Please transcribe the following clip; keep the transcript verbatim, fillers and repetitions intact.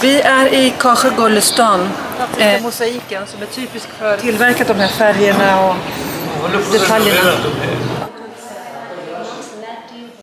Vi är i Kaja Golestan, eh, mosaiken som är typisk för tillverkat de här färgerna och detaljerna.